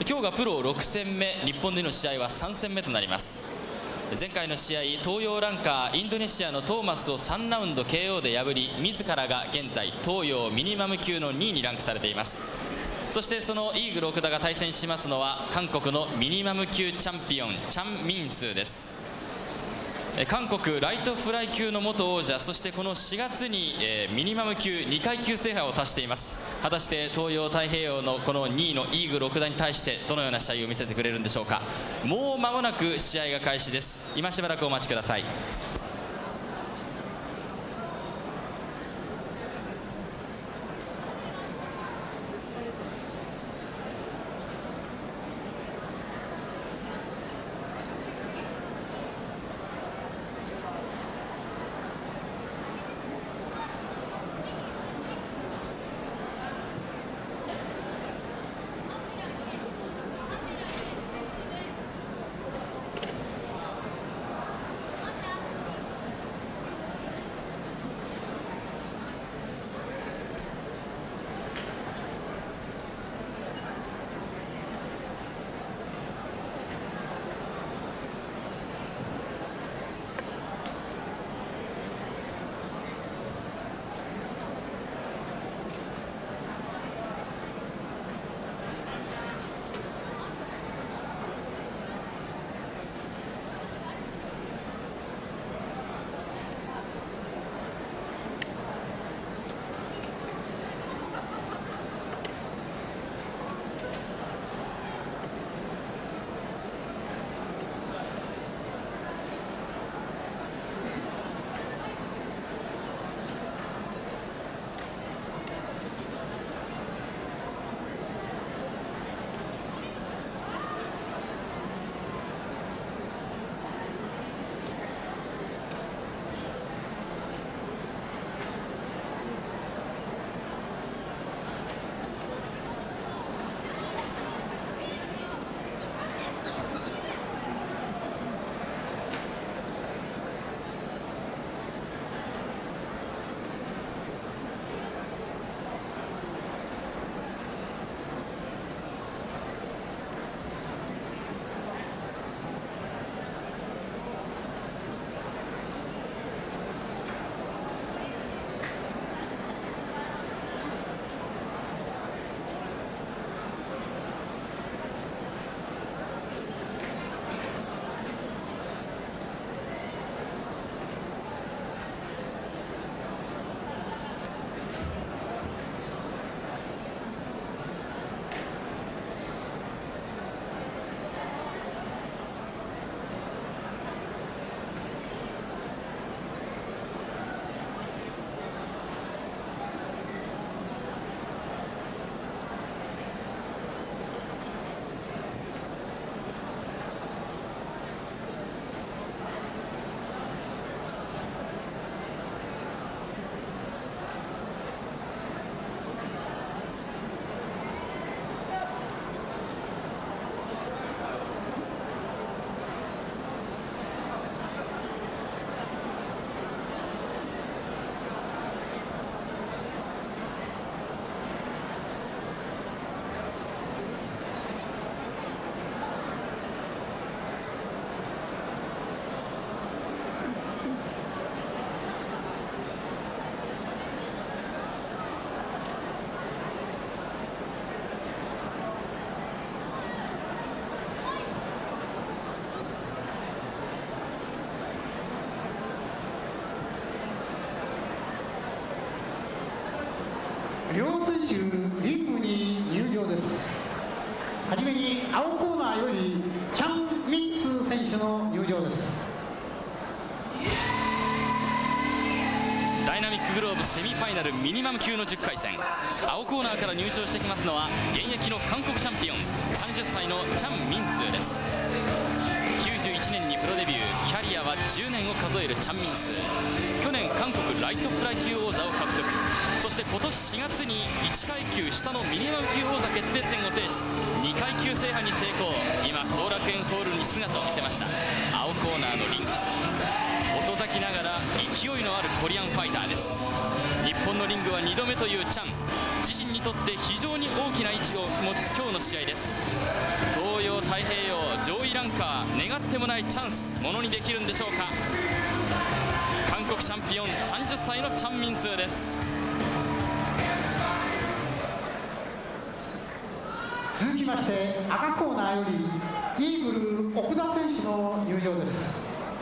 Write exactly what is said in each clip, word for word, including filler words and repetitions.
今日がプロろく戦目、日本での試合はさん戦目となります。前回の試合、東洋ランカーインドネシアのトーマスをさんラウンド ケーオー で破り、自らが現在東洋ミニマム級のにいにランクされています。そしてそのイーグル奥田が対戦しますのは韓国のミニマム級チャンピオンチャン・ミンスーです。韓国ライトフライ級の元王者、そしてこのしがつに、えー、ミニマム級にかい級制覇を達しています。果たして東洋太平洋のこのにいのイーグル奥田に対してどのような試合を見せてくれるんでしょうか。もう間もなく試合が開始です。今しばらくお待ちください。 両選手リングに入場です。はじめに青コーナーよりチャン・ミンスー選手の入場です。 ダイナミックグローブセミファイナルミニマム級のじゅっかい戦、青コーナーから入場してきますのは現役の韓国チャンピオンさんじゅっさいのチャン・ミンスーです。きゅうじゅういちねんにプロデビュー、キャリアはじゅうねんを数えるチャン・ミンスー。去年韓国ライトフライ級王座を獲得、そして今年しがつにいちかい級下のミニマム級王座決定戦を制しにかい級制覇に成功。今後楽園ホールに姿を見せました。青コーナーのリング下、遅咲きながら勢いのあるコリアンファイターです。日本のリングはにどめというチャン、自身にとって非常に大きな位置を持つ今日の試合です。東洋太平洋上位ランカー、願ってもないチャンスものにできるんでしょうか。韓国チャンピオンさんじゅっさいのチャン・ミンスーです。 続きまして赤コーナーよりイーグル奥田選手の入場です。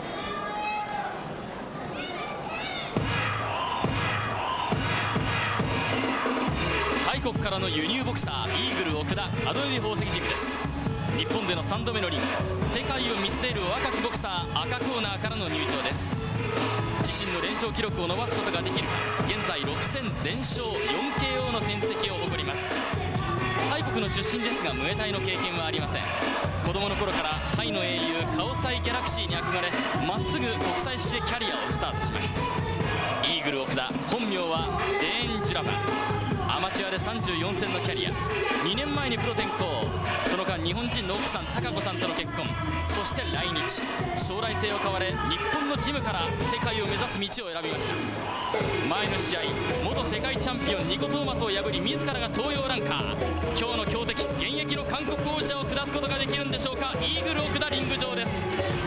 大国からの輸入ボクサー、イーグル奥田門海宝石ジムです。日本でのさんどめのリンク、世界を見据える若きボクサー、赤コーナーからの入場です。自身の連勝記録を伸ばすことができるか。現在ろく戦全勝 よんケーオー の戦績を誇ります。タイ国の出身ですがムエタイの経験はありません。子供の頃からタイの英雄カオサイギャラクシーに憧れ、まっすぐ国際式でキャリアをスタートしました。イーグル奥田、本名はデーン・ジュラバン。アマチュアでさんじゅうよん戦のキャリア、にねんまえにプロ転向、その間日本人の奥さん貴子さんとの結婚、そして来日、将来性を買われ日本のジムから世界を目指す道を選びました。前の試合、元世界チャンピオンニコ・トーマスを破り自らが東洋ランカー、今日の強敵現役の韓国王者を下すことができるんでしょうか。イーグル奥田リング上です。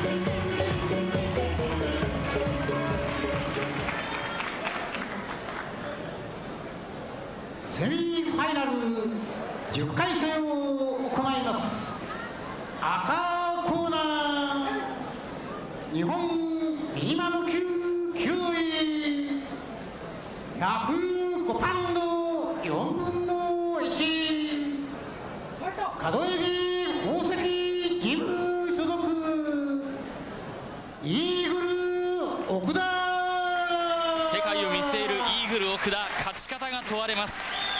セミファイナルじゅっかい戦を行います。赤コーナー、日本ミニマム級きゅうい、ひゃくごパウンドよんぶんのいち、門海宝石ジム所属、イーグル奥田。 世界を見据えるイーグル奥田、勝ち方が問われます。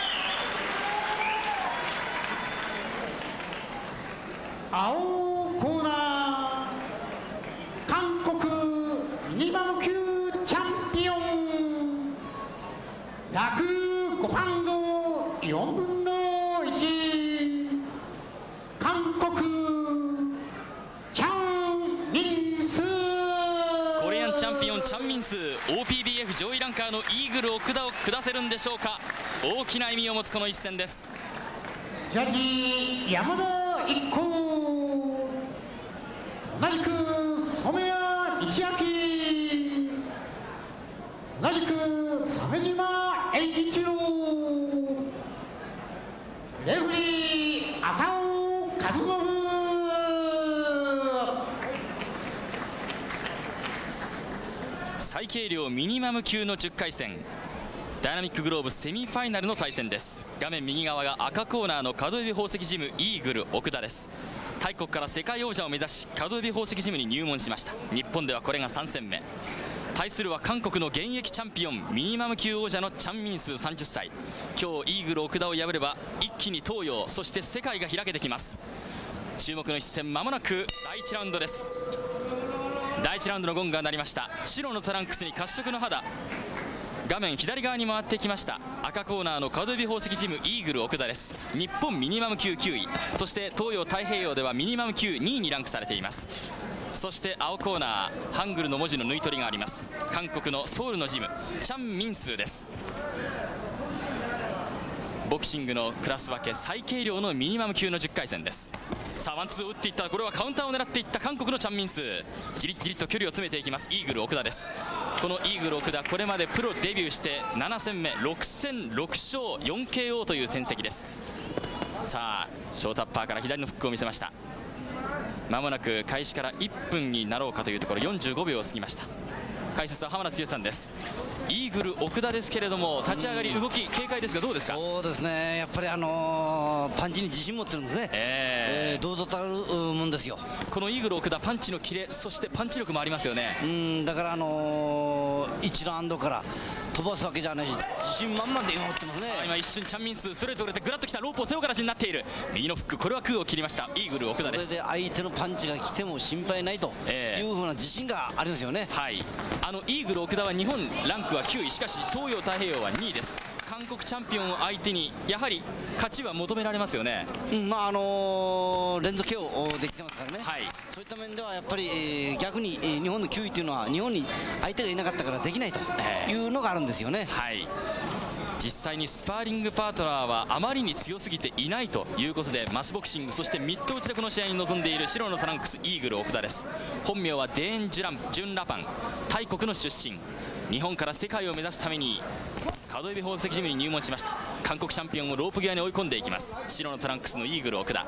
青コーナー、韓国ミニマム級チャンピオン、ひゃくごパウンドよんぶんのいち、韓国チャン・ミンスー。 コリアンチャンピオンチャン・ミンスー、 オーピービーエフ 上位ランカーのイーグル奥田を下せるんでしょうか。大きな意味を持つこの一戦です。 ジャッジ山田一行、同じく染谷道明、同じく鮫島栄一郎、レフリー浅尾和信。 最軽量ミニマム級のじゅっかい戦、ダイナミックグローブセミファイナルの対戦です。画面右側が赤コーナーの門海宝石ジムイーグル奥田です。大国から世界王者を目指し門海宝石ジムに入門しました。日本ではこれがさん戦目。対するは韓国の現役チャンピオン、ミニマム級王者のチャン・ミンスーさんじゅっさい。今日イーグル奥田を破れば一気に東洋、そして世界が開けてきます。注目の一戦、まもなくだいいちラウンドです。だいいちラウンドのゴングが鳴りました。白のトランクスに褐色の肌、画面左側に回ってきました。赤コーナーの門海宝石ジムイーグル奥田です。日本ミニマム級きゅうい、そして東洋太平洋ではミニマム級にいにランクされています。そして青コーナー、ハングルの文字の縫い取りがあります。韓国のソウルのジムチャン・ミンスーです。ボクシングのクラス分け最軽量のミニマム級のじゅっかい戦です。さあワンツーを打っていった、これはカウンターを狙っていった韓国のチャン・ミンスー、じりじりと距離を詰めていきます。イーグル奥田です。このイーグル奥田、これまでプロデビューしてなな戦目、ろく戦ろく勝 よんケーオー という戦績です。さあショートアッパーから左のフックを見せました。まもなく開始からいっぷんになろうかというところ、よんじゅうごびょうを過ぎました。解説は浜田剛さんです。イーグル奥田ですけれども、立ち上がり動き軽快ですがどうですか。 そうですね、やっぱりあのー、パンチに自信持ってるんですね。えーえー、堂々たるもんですよ。 このイーグル奥田、パンチのキレ、そしてパンチ力もありますよね。 うんだからあのー、いちラウンドから飛ばすわけじゃないし、自信満々で今打ってますね。 今一瞬チャン・ミンスーストレートを入れてグラッときた、ロープを背負う形になっている。右のフック、これは空を切りました。イーグル奥田です。 それで相手のパンチが来ても心配ないというふうな自信がありますよね。 はい、あのイーグル奥田は日本ランクはきゅうい、しかし東洋太平洋はにいです。韓国チャンピオンを相手にやはり勝ちは求められますよね。 うん、まああのー、連続 ケーオー できてますからね。 はい、 そういった面ではやっぱり、えー、逆に、えー、日本のきゅういというのは日本に相手がいなかったからできないというのがあるんですよね。 はい、 実際にスパーリングパートナーはあまりに強すぎていないということで、マスボクシング、そしてミット打ちでこの試合に臨んでいる白のトランクスイーグル奥田です。本名はデーン・ジュラン・ジュン・ラパン、タイ国の出身。日本から世界を目指すために角指宝石ジムに入門しました。韓国チャンピオンをロープ際に追い込んでいきます、白のトランクスのイーグル奥田。さ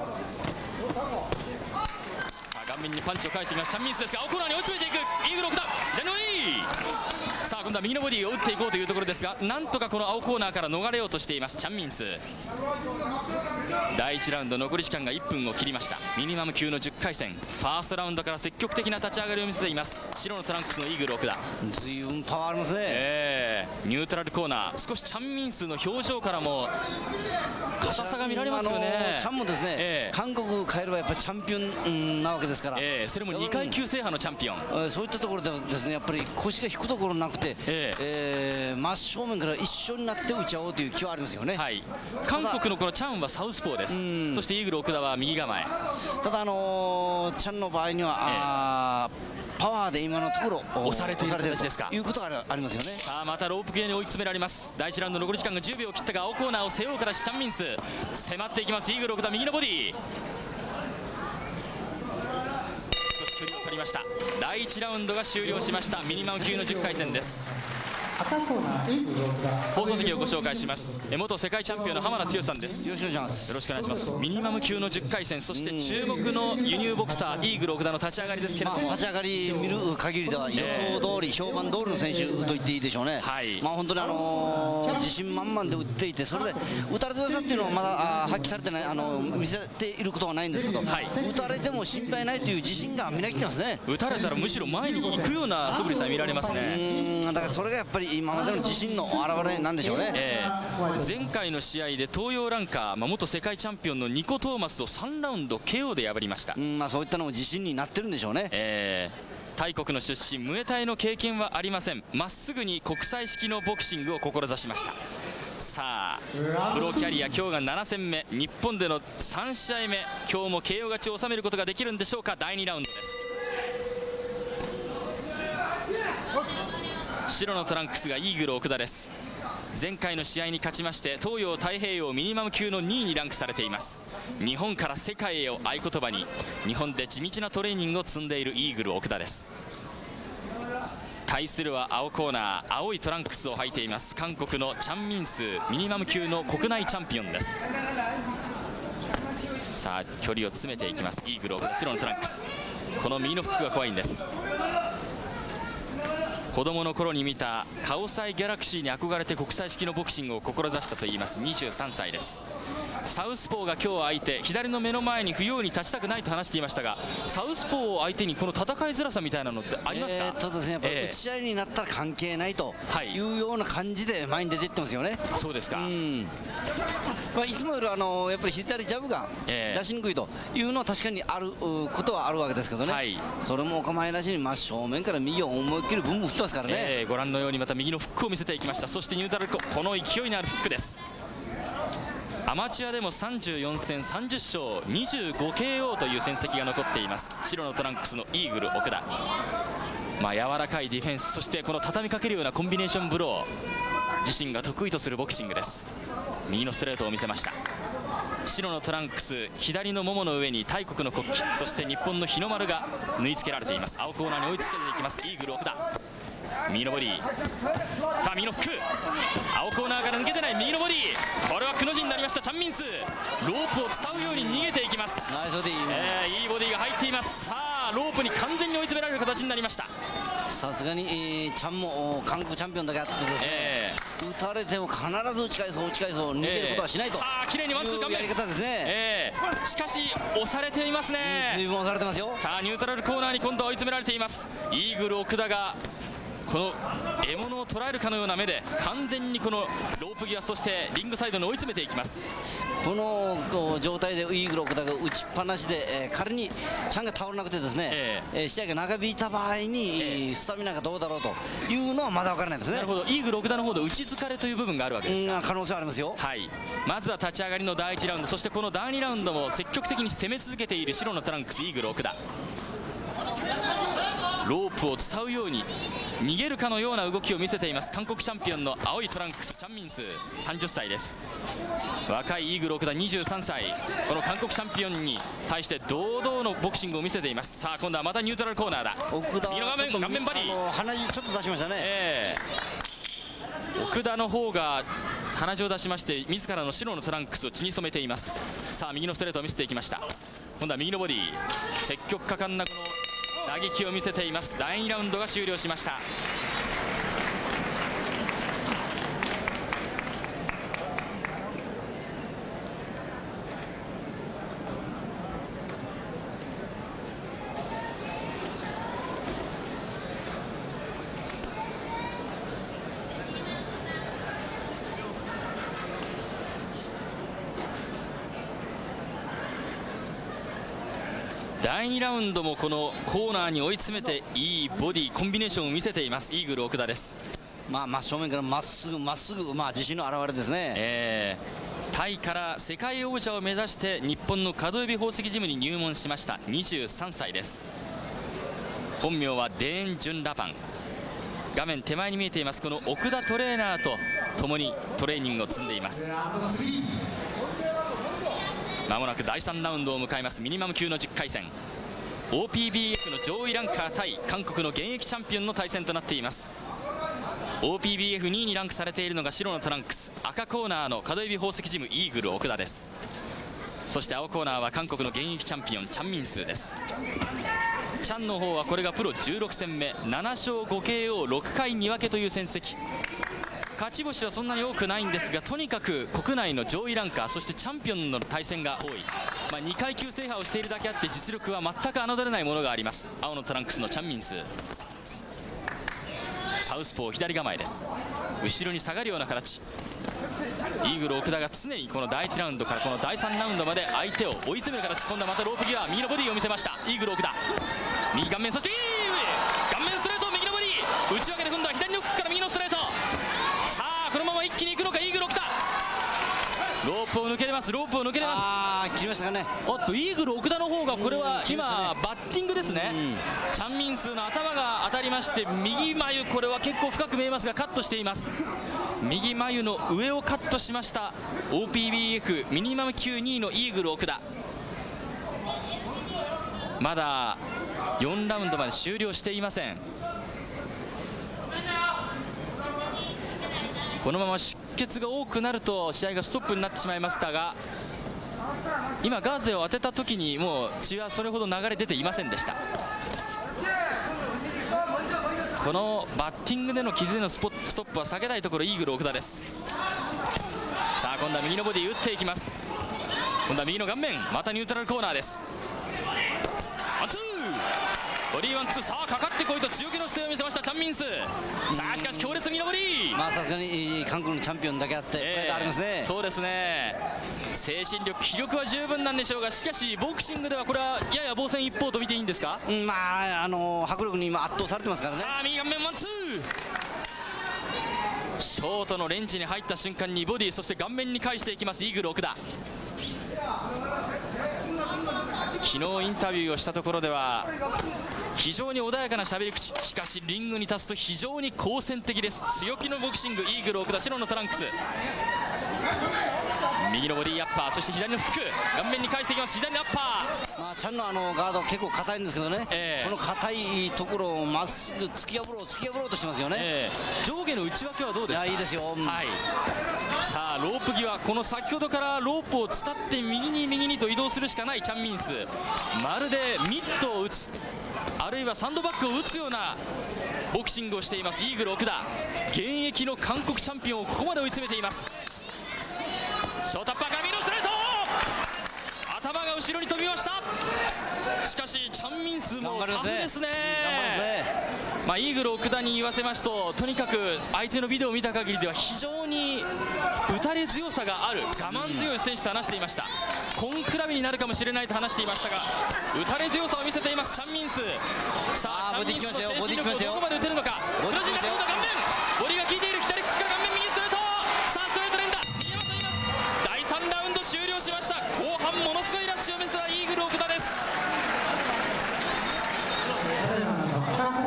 あ顔面にパンチを返していきますチャン・ミンスですが、青コーナーに追い詰めていくイーグル奥田、ジャン・ノイー。さあ今度は右のボディを打っていこうというところですが、なんとかこの青コーナーから逃れようとしていますチャン・ミンス。だいいちラウンド残り時間がいっぷんを切りました。ミニマム級のじゅっかい戦、ファーストラウンドから積極的な立ち上がりを見せています白のトランクスのイーグル奥田。 随分パワーありますね、 えー、ニュートラルコーナー、少しチャン・ミンスの表情からも硬さが見られますよね。 チャンもですね、えー、韓国帰ればやっぱりチャンピオン、うん、なわけですから、 えー、それもにかい級制覇のチャンピオン、 うん、そういったところでですね、やっぱり腰が引くところなくて、えーえー、真正面から一緒になって打ち合おうという気はありますよね。 はい、韓国のこのチャンはサウスポーです。そしてイーグル奥田は右構え。 ただあのー、チャンの場合には、えー、あパワーで今のところ押されている形ですか。 いうことがありますよね。 さあまたロープ際に追い詰められます。だいいちラウンド残り時間がじゅうびょうを切ったが、青コーナーを背負うからチャン・ミンス迫っていきます。イーグル奥田右のボディ、少し距離を取りました。だいいちラウンドが終了しました。ミニマム級のじゅっかい戦です。放送席をご紹介します。元世界チャンピオンの浜田剛さんです。 よろしくお願いします。 よろしくお願いします。ミニマム級のじゅっかい戦、そして注目の輸入ボクサーイーグル奥田の立ち上がりですけれども、 まあ、立ち上がり見る限りでは予想通り、評判通りの選手と言っていいでしょうね。はい、まあ本当にあのー、自信満々で打っていて、それで打たれ強さっていうのはまだ発揮されてない、あのー、見せていることはないんですけど、はい、打たれても心配ないという自信がみなぎってますね。 打たれたらむしろ前に行くような素振りさえ見られますね。 うん、だからそれがやっぱり今までの自信の表れなんでしょうね。 えー、前回の試合で東洋ランカー、まあ、元世界チャンピオンのニコ・トーマスをさんラウンド ケーオー で破りました。 うん、まあ、そういったのも自信になってるんでしょうね。 えー、タイ国の出身、ムエタイの経験はありません。まっすぐに国際式のボクシングを志しました。さあプロキャリア今日がなな戦目、日本でのさん試合目、今日も ケーオー 勝ちを収めることができるんでしょうか。だいにラウンドです。白のトランクスがイーグル奥田です。前回の試合に勝ちまして東洋太平洋ミニマム級のにいにランクされています。日本から世界へを合言葉に日本で地道なトレーニングを積んでいるイーグル奥田です。対するは青コーナー、青いトランクスを履いています韓国のチャン・ミンス、ミニマム級の国内チャンピオンです。さあ距離を詰めていきますイーグル奥田、白のトランクス。この右のフックが怖いんです。子供の頃に見たカオサイギャラクシーに憧れて国際式のボクシングを志したといいます。にじゅうさんさいです。サウスポーが今日相手、左の目の前に不用意に立ちたくないと話していましたが、サウスポーを相手にこの戦いづらさみたいなのってありますか。 えーっとですね、やっぱり打ち合いになったら関係ないというような感じで前に出ていってますよね。 そうですか。うん、 まあ、いつもよりあのやっぱり左ジャブが出しにくいというのは確かにあることはあるわけですけどね、はい、それもお構いなしに真正面から右を思いっきりブンブン振ってますからね、 えー、ご覧のようにまた右のフックを見せていきました。そしてニュートラルコ、この勢いのあるフックです。アマチュアでもさんじゅうよん戦さんじゅっ勝 にじゅうごケーオー という戦績が残っています白のトランクスのイーグル奥田。まあ柔らかいディフェンス、そしてこの畳みかけるようなコンビネーションブロー、自身が得意とするボクシングです。右のストレートを見せました。白のトランクス、左のももの上に大国の国旗、そして日本の日の丸が縫い付けられています。青コーナーに追いつけていきますイーグル奥田。右のボディ、さあ右のフック、青コーナーから抜けてない右のボディ、これはくの字になりましたチャン・ミンス、ロープを伝うように逃げていきます。 ナイスボディ、 えー、いいボディが入っています。さあロープに完全に追い詰められる形になりました。 さすがに、えー、チャンも韓国チャンピオンだけあってですね、えー、打たれても必ず打ち返そう打ち返そう逃げることはしないと、えー、さあ綺麗にワンツー顔面やり方ですね、えー、しかし押されていますね。 随分押されてますよ。 さあニュートラルコーナーに今度は追い詰められています。イーグル奥田がこの獲物を捉えるかのような目で完全にこのロープ際、そしてリングサイドに追い詰めていきます。 このこう状態でイーグル奥田が打ちっぱなしで、えー、仮にチャンが倒れなくてですね、えーえー、試合が長引いた場合に、えー、スタミナがどうだろうというのはまだ分からないですね。 なるほど、イーグル奥田の方で打ち疲れという部分があるわけですか。 可能性はありますよ。 はい、まずは立ち上がりのだいいちラウンド、そしてこのだいにラウンドも積極的に攻め続けている白のトランクスイーグル奥田。 ロープを伝うように逃げるかのような動きを見せています。韓国チャンピオンの青いトランクス、チャン・ミンス、さんじゅっさいです。若いイーグル奥田にじゅうさんさい、この韓国チャンピオンに対して堂々のボクシングを見せています。さあ今度はまたニュートラルコーナーだ。 奥田右の画面、顔面バリー、 鼻にちょっと出しましたね、 えー、奥田の方が鼻血を出しまして自らの白のトランクスを血に染めています。さあ右のストレートを見せていきました。今度は右のボディ、積極果敢なこの打撃を見せています。だいにラウンドが終了しました。だいにラウンドもこのコーナーに追い詰めていいボディコンビネーションを見せていますイーグル奥田です。 まあ真正面からまっすぐまっすぐ、まあ自信の表れですね、 えー、タイから世界王者を目指して日本の角指宝石ジムに入門しましたにじゅうさんさいです。本名はデーン・ジュン・ラパン。画面手前に見えていますこの奥田トレーナーと共にトレーニングを積んでいます。まもなくだいさんラウンドを迎えますミニマム級のじゅっかい戦、 オーピービーエフ の上位ランカー対韓国の現役チャンピオンの対戦となっています。 オーピービーエフにいにランクされているのが白のトランクス、赤コーナーの角指宝石ジムイーグル奥田です。そして青コーナーは韓国の現役チャンピオンチャン・ミンスーです。チャンの方はこれがプロじゅうろく戦目、なな勝ごケーオーろくかいに分けという戦績。勝ち星はそんなに多くないんですが、とにかく国内の上位ランカー、そしてチャンピオンの対戦が多い、まあ、にかい級制覇をしているだけあって実力は全く侮れないものがあります。青のトランクスのチャン・ミンスー、サウスポー左構えです。後ろに下がるような形。イーグル奥田が常にこのだいいちラウンドからこのだいさんラウンドまで相手を追い詰める形。今度はまたロープ際、右のボディを見せましたイーグル奥田。右顔面、そして顔面ストレート、右のボディ内訳で今度は左のフックから右のストレート。このまま一気にいくのかイーグル奥田。ロープを抜けれます、ロープを抜けれます。 ああ切りましたかね。 おっとイーグル奥田の方がこれは今バッティングですね、うん、チャン・ミンスーの頭が当たりまして右眉、これは結構深く見えますがカットしています。右眉の上をカットしました オーピービーエフ ミニマム級にいのイーグル奥田。まだよんラウンドまで終了していません。このまま出血が多くなると試合がストップになってしまいましたが、今ガーゼを当てた時にもう血はそれほど流れ出ていませんでした。このバッティングでの傷へのスポストップは避けたいところイーグル奥田です。さあ今度は右のボディ打っていきます。今度は右の顔面、またニュートラルコーナーです。ワンツーボディワンツー、さあかかってこいと強気の姿勢を見せましたチャン・ミンスー。さあしかし強烈右のボディ、 まあさすがに韓国のチャンピオンだけあってプライドありますね。 そうですね、精神力気力は十分なんでしょうが、しかしボクシングではこれはやや防戦一方と見ていいんですか。 うん、まああの迫力に今圧倒されてますからね。 さあ右顔面ワンツー、ショートのレンジに入った瞬間にボディ、そして顔面に返していきますイーグル奥田。昨日インタビューをしたところでは非常に穏やかなしゃべり口、しかしリングに立つと非常に好戦的です。強気のボクシングイーグル奥田、白のトランクス、右のボディアッパー、そして左のフック、顔面に返していきます左のアッパー。 まあチャンのあのガード結構硬いんですけどね、えー、この硬いところをまっすぐ突き破ろう突き破ろうとしてますよね、えー、上下の内訳はどうですか。 いやいいですよ、うん、 はい、さあロープ際、この先ほどからロープを伝って右に右にと移動するしかないチャン・ミンスー、まるでミットを打つ、あるいはサンドバッグを打つようなボクシングをしていますイーグル奥田。現役の韓国チャンピオンをここまで追い詰めています。ショートアッパーから右のストレート、頭が後ろに飛びました。しかしチャン・ミンスーもタフですね。まあイーグル奥田に言わせますと、とにかく相手のビデオを見た限りでは非常に打たれ強さがある、我慢強い選手と話していました。根比べになるかもしれないと話していましたが、打たれ強さを見せていますチャン・ミンスー。さあチャン・ミンスーの精神力をどこまで打てるのか。クロジンが今度は顔面、ボディが効いている、左フックから顔面右ストレート、さあストレート連打、右山と言います。だいさんラウンド終了しました。後半ものすごいラッシュを見せたイーグル奥田です。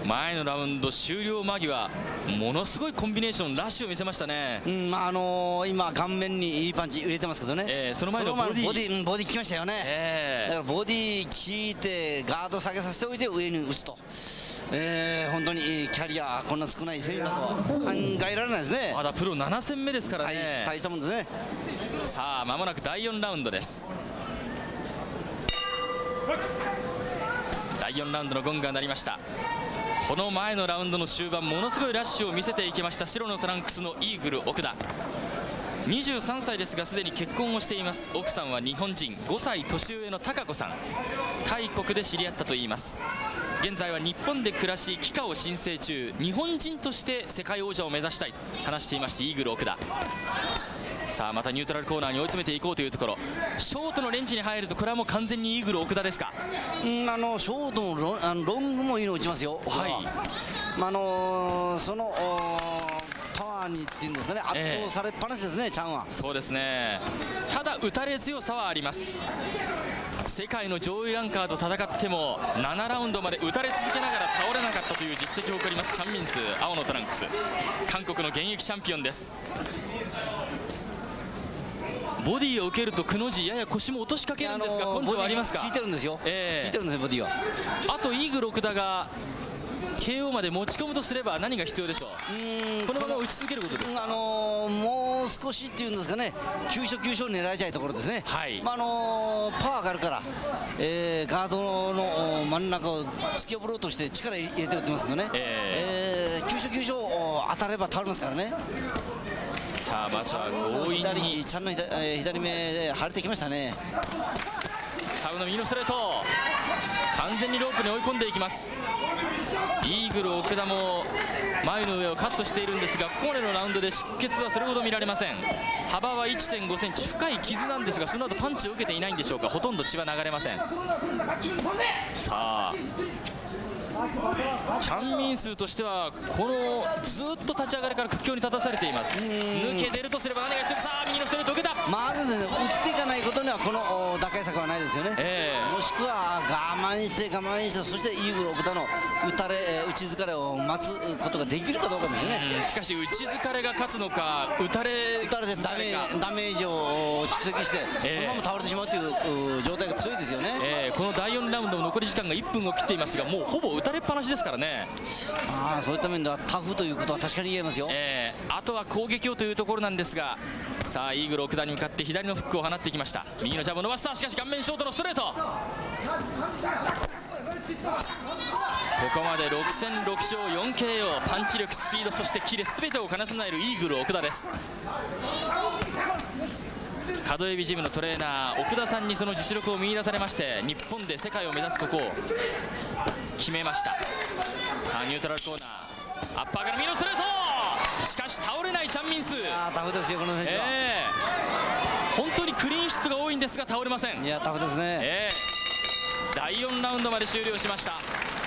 前のラウンド終了間際、ものすごいコンビネーション、ラッシュを見せましたね。 うん、まああのー、今顔面にいいパンチ入れてますけどね、 えー、その前のボディボディ、うん、ボディ効きましたよね、 えー、 だからボディ効いてガード下げさせておいて上に打つと、えー、本当にキャリアこんな少ない選手だとは考えられないですね。 まだプロなな戦目ですからね。 大したもんですね。 さあ間もなくだいよんラウンドです。だいよんラウンドのゴングが鳴りました。この前のラウンドの終盤、ものすごいラッシュを見せていきました白のトランクスのイーグル奥田。にじゅうさんさいですがすでに結婚をしています。奥さんは日本人、ごさい年上の貴子さん、タイ国で知り合ったといいます。現在は日本で暮らし帰化を申請中、日本人として世界王者を目指したいと話していまして、イーグル奥田。さあまたニュートラルコーナーに追い詰めていこうというところ、ショートのレンジに入るとこれはもう完全にイーグル奥田ですか。 うん、あのショートの ロ, あのロングもいいの打ちますよ。 はい、 まああのー、そのパワーにっていうんですかね、圧倒されっぱなしですね、えー、チャンは。 そうですね。ただ打たれ強さはあります。世界の上位ランカーと戦ってもななラウンドまで打たれ続けながら倒れなかったという実績を誇りますチャン・ミンス、青のトランクス、韓国の現役チャンピオンです。ボディを受けるとくの字、やや腰も落としかけるんですが、根性はありますか。 効いてるんですよ、 えー、 効いてるんですよ、ボディは。 あとイーグル奥田が ケーオー まで持ち込むとすれば何が必要でしょう。うんこのまま打ち続けることですか。 あのー、もう少しっていうんですかね、急所急所を狙いたいところですね。はい、まああのー、パワーがあるから、えー、ガードの真ん中を突き破ろうとして力入れて打ってますけどね、えーえー、急所急所当たれば倒れますからね。 さあまずは強引にチャンの 左,、えー、左目で腫れてきましたね。 サウの右のストレート、完全にロープに追い込んでいきます。イーグル奥田も前の上をカットしているんですが、ここまでのラウンドで出血はそれほど見られません。幅は いってんごセンチ、深い傷なんですが、その後パンチを受けていないんでしょうか、ほとんど血は流れません。さあチャン・ミンスーとしてはこのずっと立ち上がりから苦境に立たされています。抜け出るとすれば何が必要か。さあ右のストレート受けた。 まずですね、打っていかないことにはこの打開策はないですよね、えー、もしくは我慢して我慢して、そしてイーグル奥田の打たれ打ち疲れを待つことができるかどうかですよね。 しかし打ち疲れが勝つのか、打たれ打たれでダメダメージを蓄積して、えー、そのまま倒れてしまうという状態が強いですよね、 えー、このだいよんラウンドも残り時間がいっぷんを切っていますが、もうほぼ打たれっぱなしですからね。 あそういった面ではタフということは確かに言えますよ、 えー、あとは攻撃をというところなんですが、さあイーグル奥田に向かって左のフックを放ってきました。右のジャブを伸ばした。しかし顔面ショートのストレート、ここまでろく戦ろく勝よんケーオー、パンチ力、スピード、そしてキレ全てを兼ね備えるイーグル奥田です。角エビジムのトレーナー奥田さんにその実力を見出されまして、日本で世界を目指すここを決めました。さあニュートラルコーナー、アッパーから右のストレート、しかし倒れないチャン・ミンス。 あタフですよこの選手は、えー、本当にクリーンヒットが多いんですが倒れません。 いやタフですね、 えー、だいよんラウンドまで終了しました。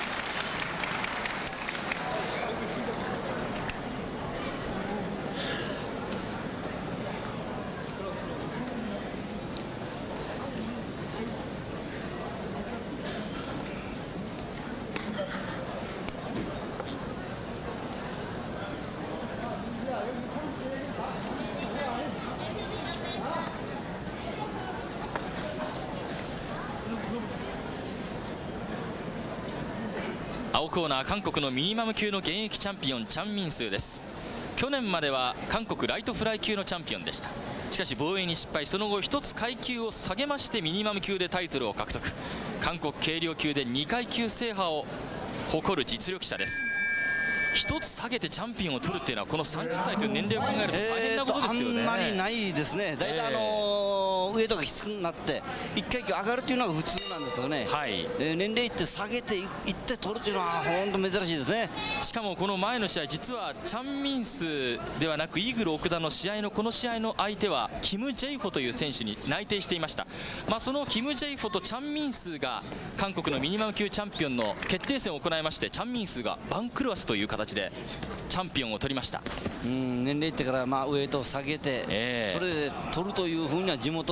青コーナー、韓国のミニマム級の現役チャンピオンチャン・ミンスーです。去年までは韓国ライトフライ級のチャンピオンでした。しかし防衛に失敗、その後一つ階級を下げましてミニマム級でタイトルを獲得。韓国軽量級でにかい級制覇を誇る実力者です。一つ下げてチャンピオンを取るっていうのはこのさんじゅっさいという年齢を考えると大変なことですよね。 えー、あんまりないですね。大体あのー、ウエイトがきつくなっていっかい級上がるというのが普通なんですけどね、はい、えー、年齢いって下げていって取るというのは本当珍しいですね。 しかもこの前の試合、実はチャン・ミンスではなくイーグル奥田の試合のこの試合の相手はキム・ジェイフォという選手に内定していました。まあ、そのキム・ジェイフォとチャン・ミンスが韓国のミニマム級チャンピオンの決定戦を行いまして、チャン・ミンスが番狂わせという形でチャンピオンを取りました。 うん、年齢いってからまあウエイトを下げて、えー、それで取るというふうには地元で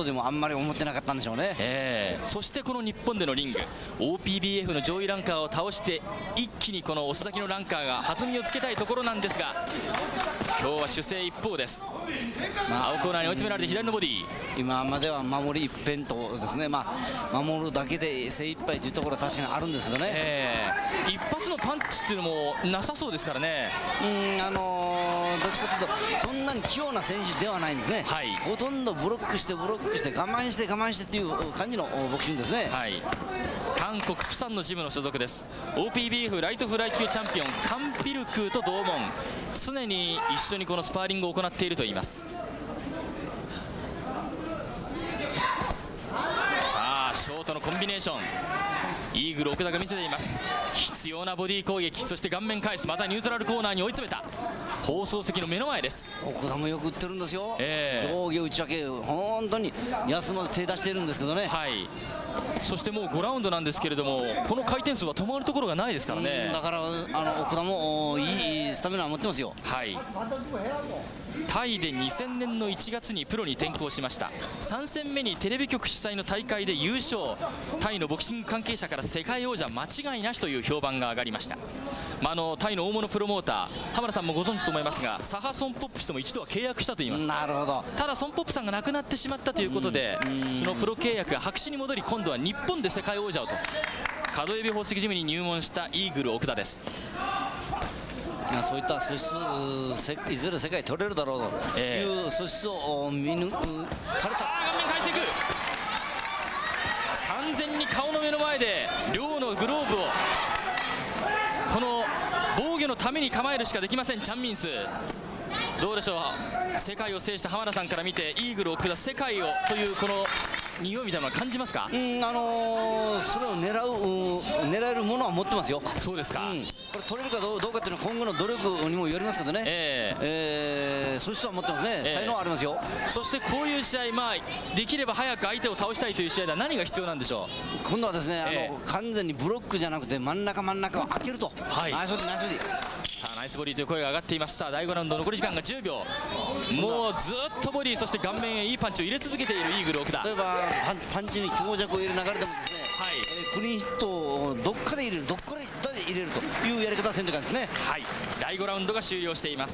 でもあんまり思ってなかったんでしょうね。 えー、そしてこの日本でのリング オーピービーエフ の上位ランカーを倒して一気にこの遅咲きのランカーが弾みをつけたいところなんですが、今日は守勢一方です。まあ、青コーナーに追い詰められて左のボディ、 今までは守り一辺倒ですね、まあ、守るだけで精一杯というところは確かにあるんですけどね、 えー、一発のパンチっていうのもなさそうですからね。 うんあのー、どっちかというとそんなに器用な選手ではないんですね、はい、ほとんどブロックしてブロックして我慢して我慢してっていう感じのボクシングですね。 はい、韓国プサンのジムの所属です。 オーピービーエフ ライトフライ級チャンピオンカン・ピルクーと同門、常に一緒にこのスパーリングを行っているといいます。さあショートのコンビネーション、イーグル奥田が見せています。必要なボディ攻撃、そして顔面返す、またニュートラルコーナーに追い詰めた。放送席の目の前です。 奥田もよく打ってるんですよ、 えー、 上下打ち分け本当に休まず手出してるんですけどね。 はい、そしてもうごラウンドなんですけれども、この回転数は止まるところがないですからね。 だからあの奥田もいいスタミナを持ってますよ。 はい、タイでにせんねんのいちがつにプロに転向しました。さん戦目にテレビ局主催の大会で優勝、タイのボクシング関係者から世界王者間違いなしという評判が上がりました。まあ、あのタイの大物プロモーター浜田さんもご存知と思いますが、サハソンポップ氏とも一度は契約したといいます。 なるほど。 ただソンポップさんが亡くなってしまったということで、そのプロ契約が白紙に戻り、今度は日本で世界王者をと角海老宝石ジムに入門したイーグル奥田です。 いやそういった素質いずれ世界取れるだろうという素質を見抜かれた。 顔面返していく、完全に顔の目の前で両のグローブをこの防御のために構えるしかできませんチャン・ミンス。どうでしょう、世界を制した浜田さんから見てイーグルを下す世界をというこの匂いみたいなのは感じますか？ うん、あのー、それを狙う狙えるものは持ってますよ。 そうですか、うん、 これ取れるかどうかっていうのは今後の努力にもよりますけどね、えーえー、そういう人は持ってますね、えー、才能はありますよ。 そしてこういう試合、まあ、できれば早く相手を倒したいという試合では何が必要なんでしょう。今度はですね、えー、あの完全にブロックじゃなくて真ん中真ん中を開けると、はい、ナイスボディナイスボディ。 さあナイスボディという声が上がっています。さあだいごラウンド残り時間がじゅうびょう、もうずっとボディ、そして顔面へいいパンチを入れ続けているイーグル奥田。 例えばパン、パンチに強弱を入れながらでもですね、はい、えー、クリーンヒットをどっかで入れるどっかで入れるというやり方を選択なんですね。 はい、だいごラウンドが終了しています。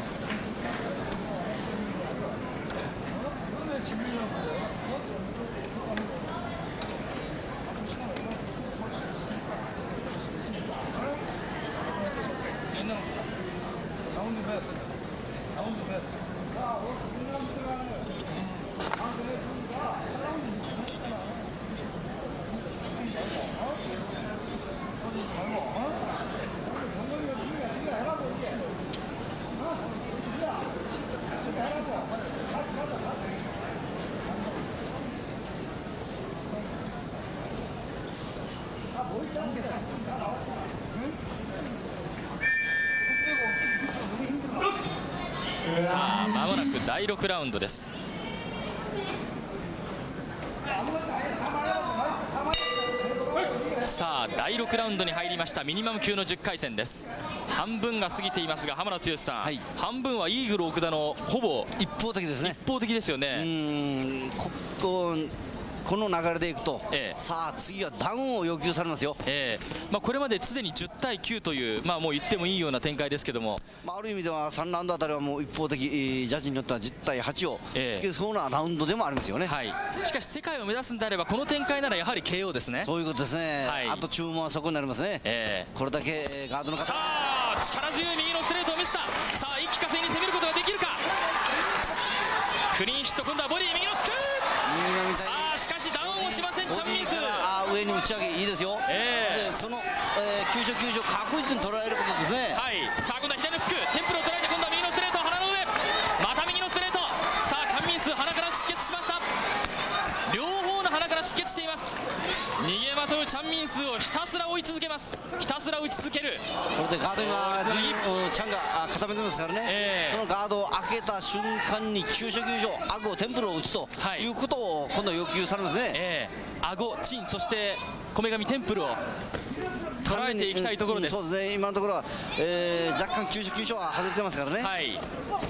さあまもなくだいろくラウンドです。さあだいろくラウンドに入りました。ミニマム級のじゅっかい戦です。半分が過ぎていますが浜田剛さん、はい、半分はイーグル奥田のほぼ一方的ですね。 一方的ですよね。うーんこここの流れでいくと、ええ、さあ次はダウンを要求されますよ。 ええ、まあ、これまですでにじゅうたいきゅうという、まあ、もう言ってもいいような展開ですけども、 まあ、ある意味ではさんラウンドあたりはもう一方的、ジャッジによってはじゅうたいはちをつけそうなラウンドでもありますよね。 はい、しかし世界を目指すんであればこの展開ならやはり ケーオー ですね。 そういうことですね、はい、あと注文はそこになりますね、ええ、これだけガードの方、 さあ力強い右のストレートを見せた。さあ一気呵成に攻めることができるか。クリーンヒット、今度はボディ右ノック。さあしかしダウンをしませんチャン・ミンス。 上に打ち上げいいですよ、えー、その、えー、急所急所確実に捉えることですね。 はい、さあ今度は左のフック、テンプルを捉えて今度は右のストレート、鼻の上、また右のストレート。さあチャン・ミンス鼻から出血しました。両方の鼻から出血しています。逃げまとうチャン・ミンスをひたすら追い続けます。ひたすら追い続ける。 これでガードがチャンが固めてますからね、えー、そのガードを開けた瞬間に急所急所顎テンプルを打つということを今度要求されますね。えー、顎、チン、そしてこめかみ、テンプルを捉えていきたいところです。 そうですね、今のところは、えー、若干急所急所は外れてますからね。はい、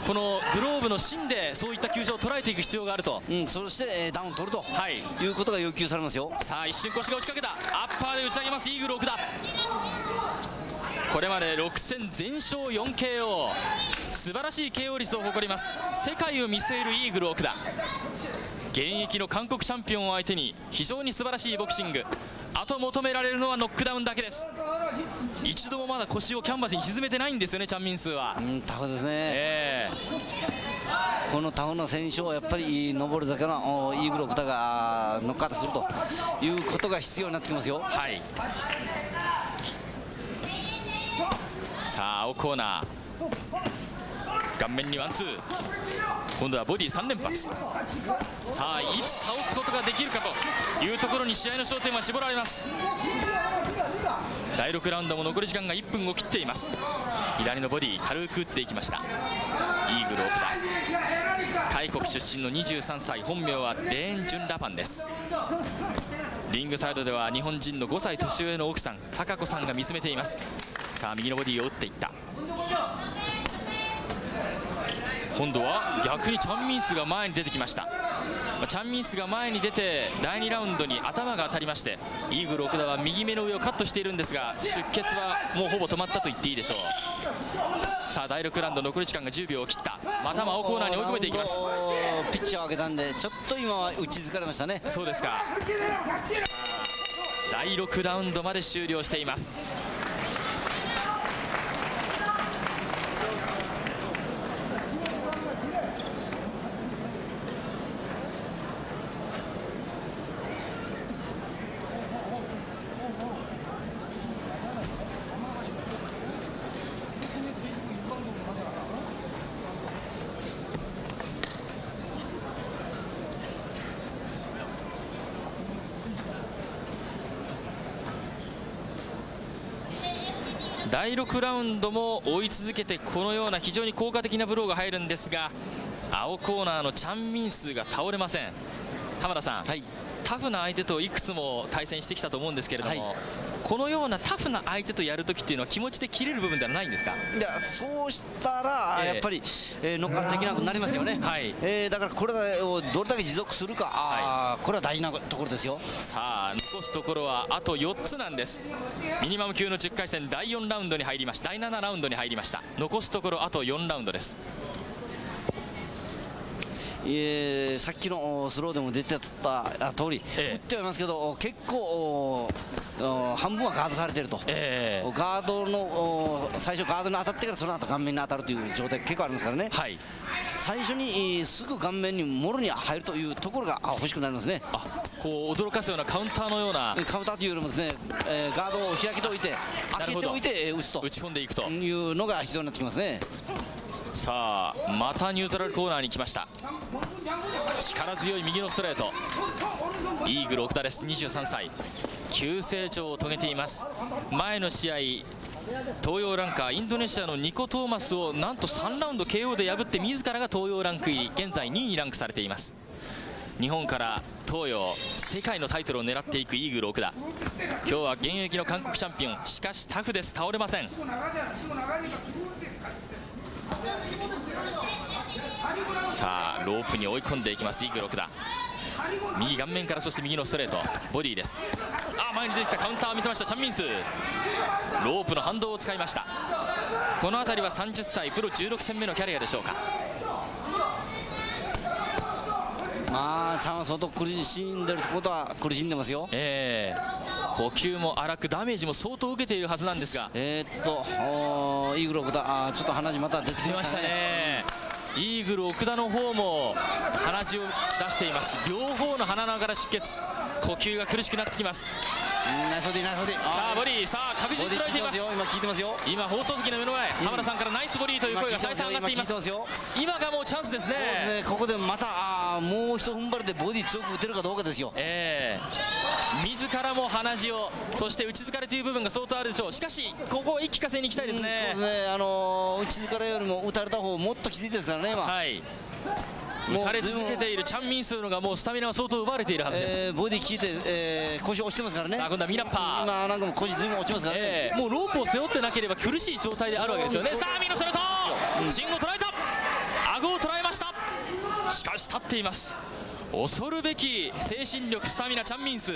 このグローブの芯でそういった球場を捉えていく必要があると、 うん、そして、えー、ダウンを取ると、はい、いうことが要求されますよ。 さあ一瞬腰が打ちかけた、アッパーで打ち上げますイーグル奥田。これまでろく戦全勝よんケーオー、 素晴らしい ケーオー 率を誇ります世界を見据えるイーグル奥田。現役の韓国チャンピオンを相手に非常に素晴らしいボクシング。あと求められるのはノックダウンだけです。一度もまだ腰をキャンバスに沈めてないんですよね、チャン・ミンスーは。 うん、タフですね、 えー、このタフな選手をやっぱり上り坂のイーグル奥田がノックアウトするということが必要になってきますよ。 はい、さあ青コーナー、顔面にワンツー、今度はボディさん連発。さあいつ倒すことができるかというところに試合の焦点は絞られます。だいろくラウンドも残り時間がいっぷんを切っています。左のボディ軽く打っていきました、イーグル奥田。タイ国出身のにじゅうさんさい、本名はレーン・ジュン・ラパンです。リングサイドでは日本人のごさい年上の奥さん貴子さんが見つめています。さあ右のボディを打っていった。今度は逆にチャン・ミンスが前に出てきました。チャン・ミンスが前に出てだいにラウンドに頭が当たりまして、イーグル奥田は右目の上をカットしているんですが、出血はもうほぼ止まったと言っていいでしょう。さあだいろくラウンド残り時間がじゅうびょうを切った。またも青コーナーに追い込めていきます。 ピッチャーを上げたんでちょっと今は打ち疲れましたね。 そうですか。だいろくラウンドまで終了しています。だいろくラウンドも追い続けてこのような非常に効果的なブローが入るんですが、青コーナーのチャン・ミンスーが倒れません。浜田さん、はい、タフな相手といくつも対戦してきたと思うんですけれども、はい、このようなタフな相手とやるときっていうのは気持ちで切れる部分ではないんですか？いや、そうしたらやっぱり、えーえー、ノックアウトできなくなりますよね、はいえー、だからこれをどれだけ持続するか、はい、これは大事なところですよ。 さあ残すところはあとよっつなんです。ミニマム級のじゅっかい戦だいよんラウンドに入りました。だいななラウンドに入りました。残すところあとよんラウンドです。 えー、さっきのスローでも出てた通り、ええ、打ってはいますけど結構半分はガードされていると、えー、ガードの最初ガードに当たってからその後顔面に当たるという状態結構ありますからね、はい、最初にすぐ顔面にもろに入るというところが欲しくなりますね。 あ、こう驚かすようなカウンターのようなカウンターというよりもですね、えー、ガードを開けておいて開けておいて打つと打ち込んでいくというのが必要になってきますね。 さあまたニュートラルコーナーに来ました。力強い右のストレート、イーグル奥田です。にじゅうさんさい、急成長を遂げています。前の試合東洋ランカーインドネシアのニコ・トーマスをなんとさんラウンド ケーオー で破って自らが東洋ランク入り、現在にいにランクされています。日本から東洋世界のタイトルを狙っていくイーグル奥田、今日は現役の韓国チャンピオン、しかしタフです。倒れません。さあロープに追い込んでいきますイーグル奥田。右顔面からそして右のストレートボディです。あ、前に出てきたカウンターを見せましたチャン・ミンスー。ロープの反動を使いました。この辺りはさんじゅっさい、プロじゅうろく戦目のキャリアでしょうか。 まあチャンは相当苦しんでることは苦しんでますよ。 えー、呼吸も荒くダメージも相当受けているはずなんですが、 えー、っとイーグル奥田、あちょっと鼻血また出てきましたね。 イーグル奥田の方も鼻血を出しています。両方の鼻のから出血、呼吸が苦しくなってきます。 ナイスボディナイスボディ。 さあボディ、さあ確実に捉えています。 今聞いてますよ。 今放送席の目の前、うん、浜田さんからナイスボディという声が再三上がっています。今がもうチャンスですね。 そうですね、ここでまたあもう一踏ん張りでボディ強く打てるかどうかですよ。 えー、自らも鼻血を、そして打ち疲れという部分が相当あるでしょう。しかしここを一気呵成にいきたいですね。 うん、そうですね、あのー、打ち疲れよりも打たれた方もっときついですからね今。はい、 打たれ続けているチャン・ミンスーのがもうスタミナは相当奪われているはずです。 えー、ボディ効いて、えー、腰落ちてますからね。 あ、今度はミナッパー、 今なんかも腰ずいぶん落ちますからね、 えー、もうロープを背負ってなければ苦しい状態であるわけですよね。さあミノストレート、芯を捉えた。 顎を捉えました。しかし立っています。恐るべき精神力、スタミナ、チャン・ミンス。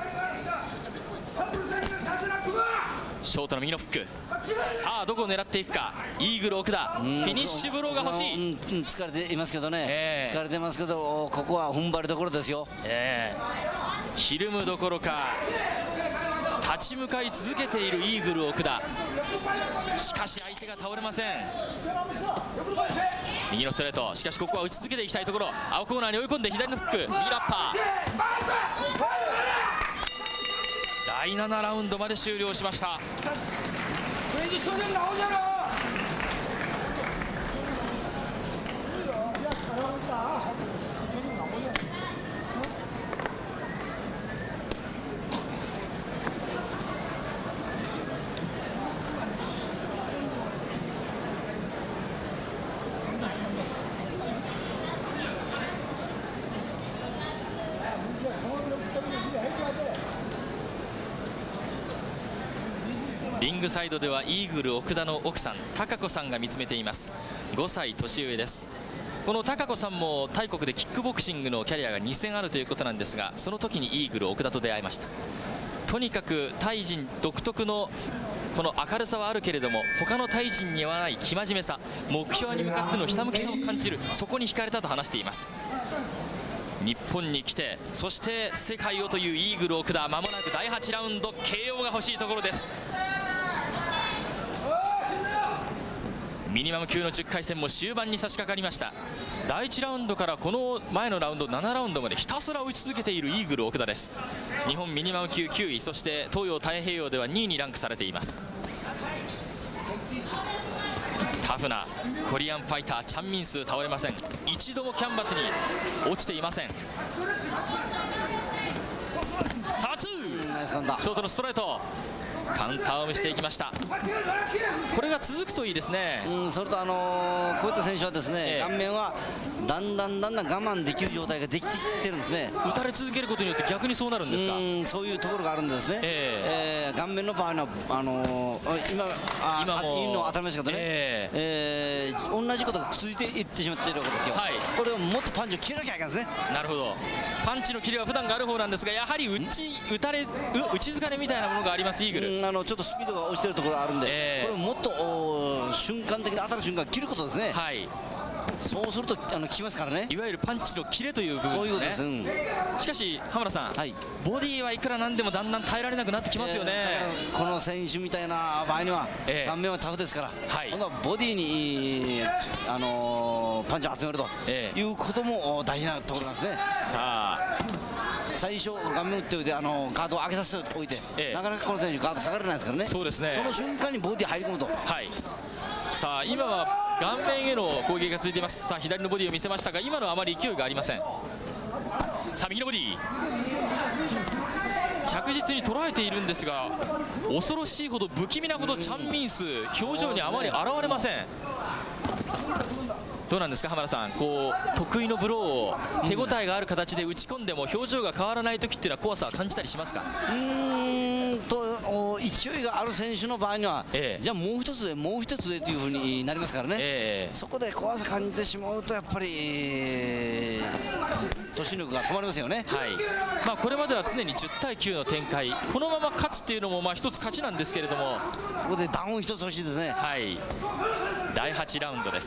ショートの右のフック。さあどこを狙っていくか。イーグル奥田、フィニッシュブローが欲しい。 うん、疲れていますけどね、 えー、 疲れてますけど、ここは踏ん張りどころですよ。 えー、ひるむどころか立ち向かい続けているイーグル奥田。しかし相手が倒れません。右のストレート、しかしここは打ち続けていきたいところ。青コーナーに追い込んで左のフック、右ラッパー。だいななラウンドまで終了しました。リングサイドではイーグル奥田の奥さん貴子さんが見つめています。ごさい年上です。この貴子さんも大国でキックボクシングのキャリアがにせんあるということなんですが、その時にイーグル奥田と出会いました。とにかくタイ人独特のこの明るさはあるけれども、他のタイ人にはない生真面目さ、目標に向かってのひたむきさを感じる、そこに惹かれたと話しています。日本に来て、そして世界をというイーグル奥田、まもなくだいはちラウンド ケーオー が欲しいところです。ミニマム級のじゅっかい戦も終盤に差し掛かりました。だいいちラウンドからこの前のラウンドななラウンドまでひたすら打ち続けているイーグル奥田です。日本ミニマム級きゅうい、そして東洋太平洋ではにいにランクされています。タフなコリアンファイターチャン・ミンス倒れません。一度もキャンバスに落ちていません。さあツー、ショートのストレート、カウンターを見せていきました。これが続くといいですね。 うん、それとあのー、こういった選手はですね、ええ、顔面はだんだんだんだん我慢できる状態ができてきてるんですね。 打たれ続けることによって逆にそうなるんですか。 うん、そういうところがあるんですね。えええー、顔面の場合はあのー、今あ今もいいの当たりましたけどね、えーえー、同じことが続いていってしまっているわけですよ。はい、これをもっとパンチを切らなきゃいけないですね。なるほど。 パンチのキレは普段がある方なんですが、やはり打ち打たれ打ち疲れみたいなものがあります。イーグル、 うん、あのちょっとスピードが落ちてるところがあるんで、えー、これをもっと瞬間的に当たる瞬間切ることですね。はい、そうするとあの効きますからね。いわゆるパンチのキレという部分ですね。そういうことです、うん、しかし浜田さん、はい、ボディはいくらなんでもだんだん耐えられなくなってきますよね。えー、この選手みたいな場合には、えー、顔面はタフですから、はい、今度はボディに、あのー、パンチを集めるということも大事なところなんですね。さあ最初顔面打っておいて、あのガードを上げさせておいて、ええ、なかなかこの選手ガード下がれないですからね。そうですね。その瞬間にボディ入り込むと。はい。 さあ今は顔面への攻撃が続いています。さあ左のボディを見せましたが、今のはあまり勢いがありません。さあ右のボディ着実に捉えているんですが、恐ろしいほど不気味なほどチャン・ミンス表情にあまり現れません。どうなんですか浜田さん、こう得意のブローを手応えがある形で打ち込んでも表情が変わらない時っていうのは怖さは感じたりしますか。 うーんと勢いがある選手の場合には、ええ、じゃあもう一つでもう一つでというふうになりますからね、ええ、そこで怖さ感じてしまうとやっぱり、えー、突進力が止まりますよね。はい、 まあ、これまでは常にじゅうたいきゅうの展開、このまま勝つっていうのもまあ一つ勝ちなんですけれども、 ここでダウン一つ欲しいですね。はい、 だいはちラウンドです。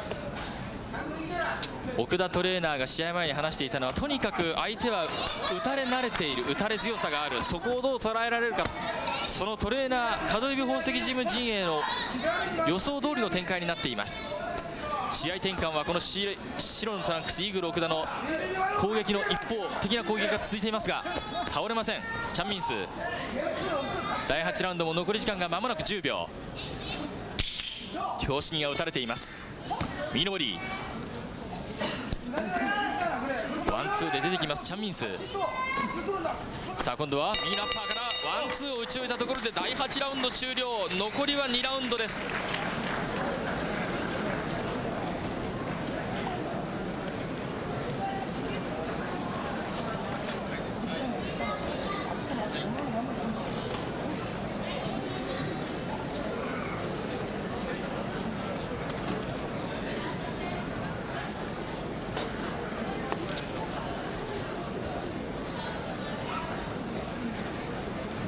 奥田トレーナーが試合前に話していたのは、とにかく相手は打たれ慣れている、打たれ強さがある、そこをどう捉えられるか、そのトレーナー角指宝石ジム陣営の予想通りの展開になっています。試合転換はこの白のトランクスイーグル奥田の攻撃の一方的な攻撃が続いていますが、倒れませんチャン・ミンス。だいはちラウンドも残り時間が間もなくじゅうびょう。標識が打たれています。右のボディワンツーで出てきますチャン・ミンス。さあ今度は右ラッパーからワンツーを打ち終えたところでだいはちラウンド終了。残りはにラウンドです。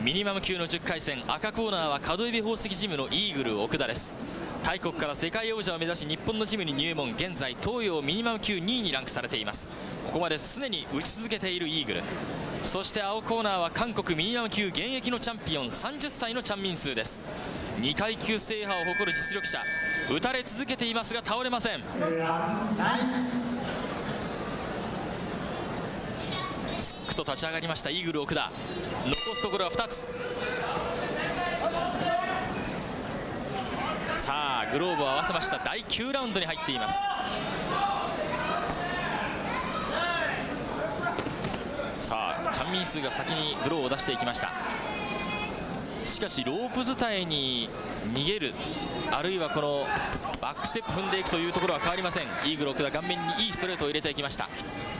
ミニマム級のじゅっかい戦、赤コーナーは角指宝石ジムのイーグル奥田です。大国から世界王者を目指し日本のジムに入門、現在東洋ミニマム級にいにランクされています。ここまで常に打ち続けているイーグル。そして青コーナーは韓国ミニマム級現役のチャンピオンさんじゅっさいのチャン・ミンスーです。にかい級制覇を誇る実力者、打たれ続けていますが倒れません。すっくと立ち上がりましたイーグル奥田。残すところはふたつ。さあグローブを合わせました。だいきゅうラウンドに入っています。さあチャン・ミンスーが先にグローを出していきました。しかしロープ伝いに逃げる、あるいはこのバックステップ踏んでいくというところは変わりません。イーグル奥田、顔面にいいストレートを入れていきました。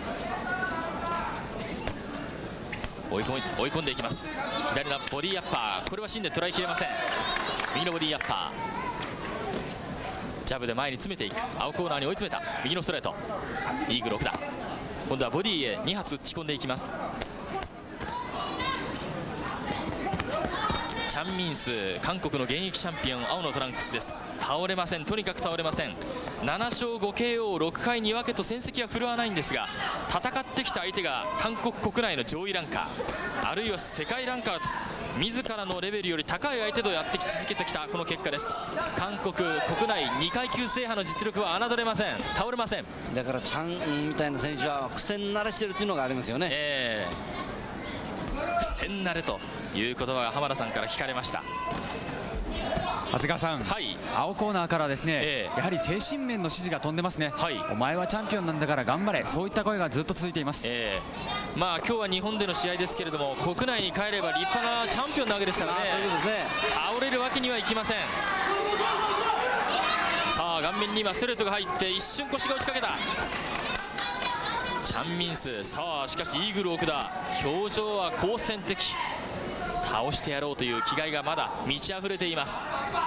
追い込み追い込んでいきます。左のボディアッパー、これは芯で捉えきれません。右のボディアッパー、ジャブで前に詰めていく。青コーナーに追い詰めた右のストレート、イーグル奥田、今度はボディへに発打ち込んでいきます。チャン・ミンスー、韓国の現役チャンピオン、青のトランクスです。倒れません、とにかく倒れません。ななしょうごケーオー、ろっかいに分けと戦績は振るわないんですが、戦ってきた相手が韓国国内の上位ランカー、あるいは世界ランカーと自らのレベルより高い相手とやってき続けてきたこの結果です。韓国国内にかい級制覇の実力は侮れません。倒れません。 だからチャンみたいな選手は苦戦慣れしてるっていうのがありますよね。 えー、苦戦慣れという言葉が浜田さんから聞かれました。 長谷川さん、はい、青コーナーからですね、えー、やはり精神面の指示が飛んでますね、はい、お前はチャンピオンなんだから頑張れ、そういった声がずっと続いています。えー、まあ今日は日本での試合ですけれども、国内に帰れば立派なチャンピオンなわけですからね、そういうことですね、倒れるわけにはいきません。さあ顔面に今ストレートが入って一瞬腰が落ちかけたチャン・ミンスー。さあしかしイーグル奥田、表情は好戦的、倒してやろうという気概がまだ満ち溢れています。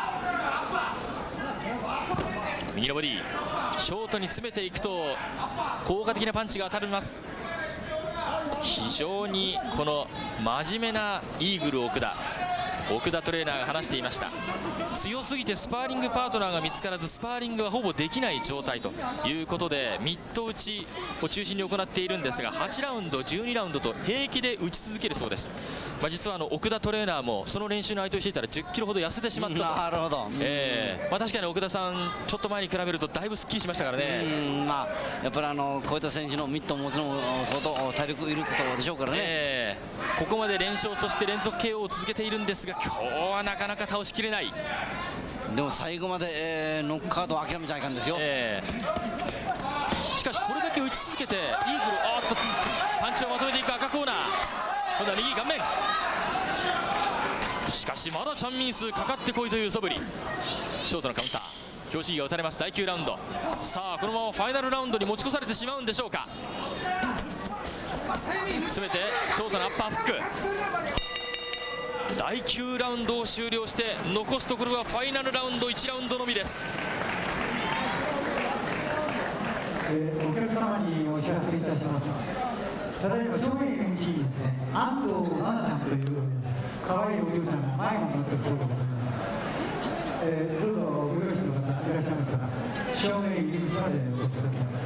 右のボディ、ショートに詰めていくと効果的なパンチが当たります。非常にこの真面目なイーグル奥田、奥田トレーナーが話していました。強すぎてスパーリングパートナーが見つからず、スパーリングはほぼできない状態ということでミット打ちを中心に行っているんですが、はちラウンドじゅうにラウンドと平気で打ち続けるそうです。まあ、実はあの奥田トレーナーもその練習の相手をしていたらじゅっキロほど痩せてしまったと。なるほど、えーまあ、確かに奥田さんちょっと前に比べるとだいぶすっきりしましたからね。うん、まあ、やっぱりあのこういった選手のミットを持つのも相当体力いることでしょうからね、えー、ここまで連勝、そして連続 ケーオー を続けているんですが、今日はなかなか倒しきれない。でも最後まで、えー、ノックアウトを諦めちゃいかんですよ、えー、しかしこれだけ打ち続けてイーグル、あーっとパンチをまとめていく赤コーナー、今度は右顔面、しかしまだチャン・ミンスーかかってこいという素振り。ショートのカウンター、強振が打たれます。だいきゅうラウンド、さあこのままファイナルラウンドに持ち越されてしまうんでしょうか。詰めてショートのアッパーフック、だいきゅうラウンドを終了して残すところはファイナルラウンドいちラウンドのみです。 えー、お客様にお知らせいたします。ただいま正面の位置にですね、安藤奈々ちゃんという可愛いお嬢ちゃんが迷子になっているそうでございます。えー、どうぞご両親の方いらっしゃいましたら正面入り口までお越しください。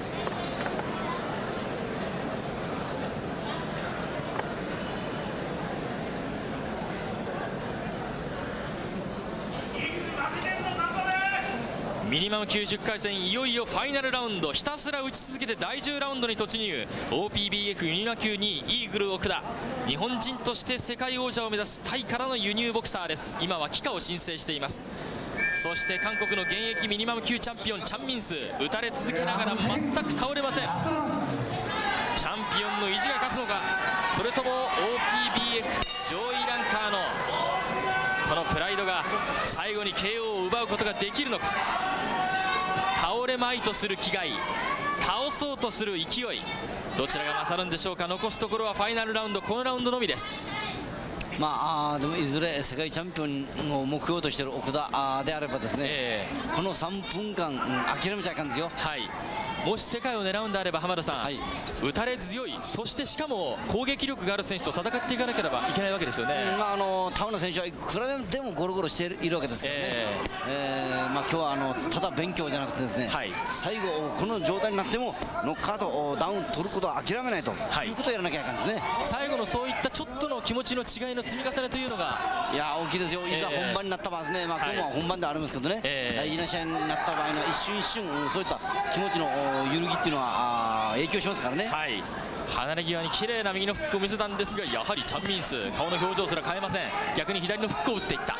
ミニマムきゅうじゅっかい戦、いよいよファイナルラウンド、ひたすら打ち続けてだいじゅうラウンドに突入。 オーピービーエフ ユニマ級にいイーグル奥田、日本人として世界王者を目指すタイからの輸入ボクサーです。今は帰化を申請しています。そして韓国の現役ミニマム級チャンピオンチャン・ミンスー、打たれ続けながら全く倒れません。チャンピオンの意地が勝つのか、それとも オーピービーエフ 上位ランカーのこのプライドが最後に ケーオー を奪うことができるのか。倒れまいとする気概、倒そうとする勢い、どちらが勝るんでしょうか。残すところはファイナルラウンド、このラウンドのみです。 まあ、あでもいずれ世界チャンピオンを目標としている奥田であればですね、えー、このさんぷんかん、うん、諦めちゃいかんですよ。はい、 もし世界を狙うんであれば浜田さん、はい、打たれ強い、そしてしかも攻撃力がある選手と戦っていかなければいけないわけですよね。 まあ、あの田村選手はいくらでもゴロゴロしているわけですからね、えーえーまあ、今日はあのただ勉強じゃなくてですね、はい、最後この状態になってもノックアウトダウン取ることは諦めないということをやらなきゃいけないですね。 最後のそういったちょっとの気持ちの違いの積み重ねというのがいや大きいですよ。いざ本番になった場合ですね、まあ、今日も本番ではあるんですけどね、えー、大事な試合になった場合の一瞬一瞬そういった気持ちの揺るぎっていうのは影響しますからね。はい、 離れ際に綺麗な右のフックを見せたんですが、やはりチャン・ミンス顔の表情すら変えません。逆に左のフックを打っていった。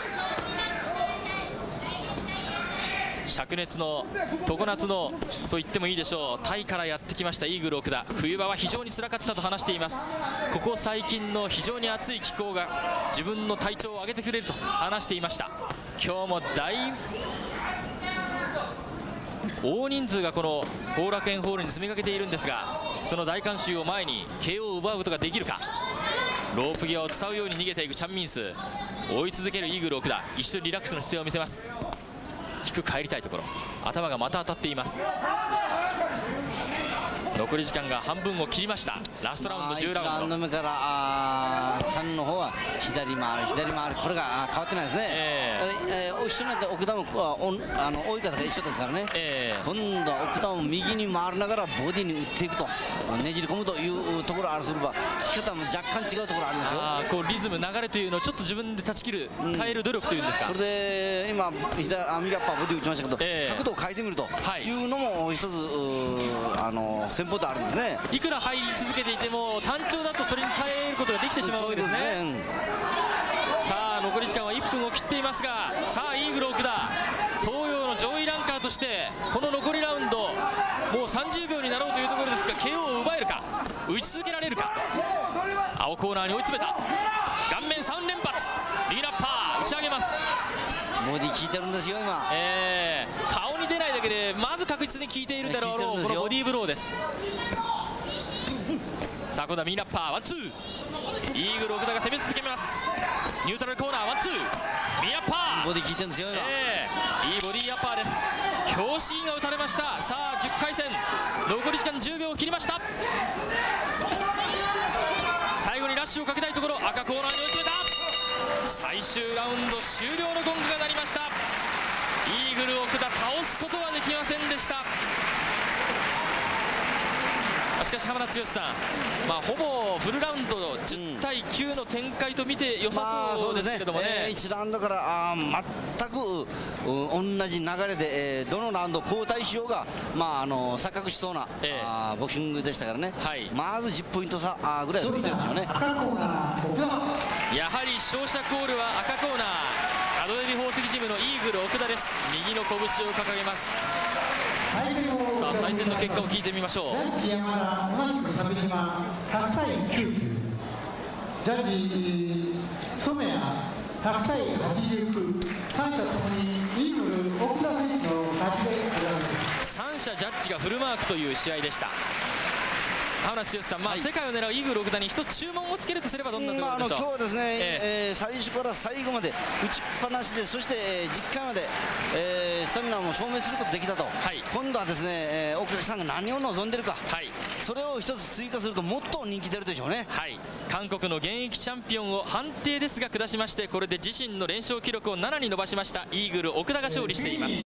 灼熱の常夏のと言ってもいいでしょう、タイからやってきましたイーグル奥田。冬場は非常につらかったと話しています。ここ最近の非常に暑い気候が自分の体調を上げてくれると話していました。今日も大大人数がこの後楽園ホールに詰めかけているんですが、その大観衆を前に ケーオー を奪うことができるか。ロープ際を伝うように逃げていくチャン・ミンス、追い続けるイーグル奥田、一緒にリラックスの姿勢を見せます。低く入りたいところ、頭がまた当たっています。残り時間が半分を切りました。ラストラウンドじゅうラウンド、いちラウンド目からあチャンの方は左回り左回り、これが変わってないですね。えーえー、一緒になって奥田もあの追い方が一緒ですからね、えー、今度は奥田も右に回りながらボディに打っていくと、ねじり込むというところがあるすれば、引き方も若干違うところありますよ。 あこうリズム流れというのをちょっと自分で断ち切る、変える努力というんですか。 それで今右アッパーボディ打ちましたけど、えー、角度を変えてみるというのも一つ、あの戦法であるんですね。 いくら入り続けていても単調だとそれに耐えることができてしまうわけですね。ですね、さあ残り時間はいっぷんを切っていますが、さあイーグル奥田、東洋の上位ランカーとしてこの残りラウンドもうさんじゅうびょうになろうというところですが、 ケーオー を奪えるか、打ち続けられるか。青コーナーに追い詰めた、顔面さん連発、リーナッパー打ち上げます。 ボディ効いてるんですよ今、 えー、顔に出ないだけでまず確実に効いているだろう、このボディーブローです。さあ今度はミーナッパーワンツー、イーグル奥田が攻め続けます。ニュートラルコーナーワンツー、ミーナッパーボディ効いてるんですよ今、 えー、いいボディーアッパーです。強心が打たれました。さあじゅっかい戦残り時間じゅうびょうを切りました。最後にラッシュをかけたいところ、赤コーナーに追い詰めた。最終ラウンド終了のゴングが鳴りました。イーグル奥田倒すことはできませんでした。しかし浜田剛さん、まあ、ほぼフルラウンドじゅったいきゅうの展開と見て良さそうですけれどもね、まあえー、いちラウンドからあ全く同じ流れで、えー、どのラウンド交代しようが、まあ、あの錯覚しそうな、えー、あボクシングでしたからね、はい、まずじゅっポイント差あぐらいついてるんでしょうね。 やはり勝者コールは赤コーナー、アドレビ宝石ジムのイーグル奥田です。右の拳を掲げます。さあ採点の結果を聞いてみましょう。 ジャッジ山田同じく鮫島ひゃくたいきゅうじゅう、ジャッジ染谷ひゃくたいはちじゅうきゅう、三者ともにイーグル奥田選手の勝ちでございます。 三者ジャッジがフルマークという試合でした。浜田剛さん、まあ、はい、世界を狙うイーグル奥田に一つ注文をつけるとすればどんなところでしょう。まあ、あの今日はですね、えーえー、最初から最後まで打ちっぱなしで、そして、えー、じゅっかいまで、えー、スタミナも証明することができたと、はい、今度はですね、えー、お客さんが何を望んでるか、はい、それを一つ追加するともっと人気出るでしょうね。はい、韓国の現役チャンピオンを判定ですが下しまして、これで自身の連勝記録をななに伸ばしましたイーグル奥田が勝利しています。